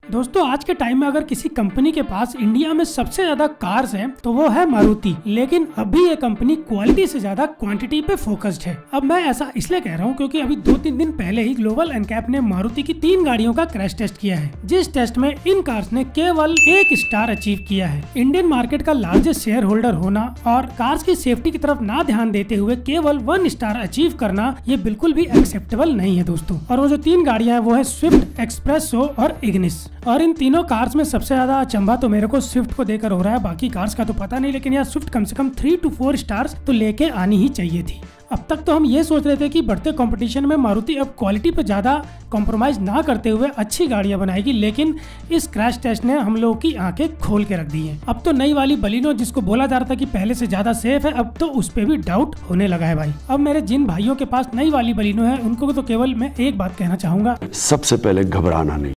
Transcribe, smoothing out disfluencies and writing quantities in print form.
दोस्तों आज के टाइम में अगर किसी कंपनी के पास इंडिया में सबसे ज्यादा कार्स हैं तो वो है मारुति। लेकिन अभी ये कंपनी क्वालिटी से ज्यादा क्वांटिटी पे फोकस्ड है। अब मैं ऐसा इसलिए कह रहा हूँ क्योंकि अभी 2-3 दिन पहले ही ग्लोबल एनकैप ने मारुति की 3 गाड़ियों का क्रैश टेस्ट किया है, जिस टेस्ट में इन कार्स ने केवल 1 स्टार अचीव किया है। इंडियन मार्केट का लार्जेस्ट शेयर होल्डर होना और कार्स की सेफ्टी की तरफ ना ध्यान देते हुए केवल 1 स्टार अचीव करना ये बिल्कुल भी एक्सेप्टेबल नहीं है दोस्तों। और वो जो 3 गाड़ियां हैं वो है स्विफ्ट, एक्सप्रेसो और इग्निस। और इन तीनों कार्स में सबसे ज्यादा अचंभा तो मेरे को स्विफ्ट को देकर हो रहा है, बाकी कार्स का तो पता नहीं, लेकिन यार स्विफ्ट कम से कम 3 to 4 स्टार्स तो लेके आनी ही चाहिए थी। अब तक तो हम ये सोच रहे थे कि बढ़ते कंपटीशन में मारुति अब क्वालिटी पे ज्यादा कॉम्प्रोमाइज ना करते हुए अच्छी गाड़ियां बनाएगी, लेकिन इस क्रैश टेस्ट ने हम लोगों की आंखें खोल के रख दी हैं। अब तो नई वाली बलिनो, जिसको बोला जा रहा था कि पहले से ज्यादा सेफ है, अब तो उस पे भी डाउट होने लगा है भाई। अब मेरे जिन भाइयों के पास नई वाली बलिनो है उनको तो केवल मैं एक बात कहना चाहूंगा, सबसे पहले घबराना नहीं।